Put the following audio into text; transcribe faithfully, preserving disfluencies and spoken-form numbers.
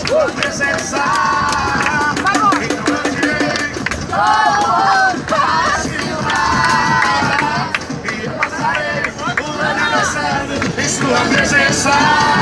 Sua presença. Então eu direi, oh, paz e nada. E eu passarei o aniversário em sua presença.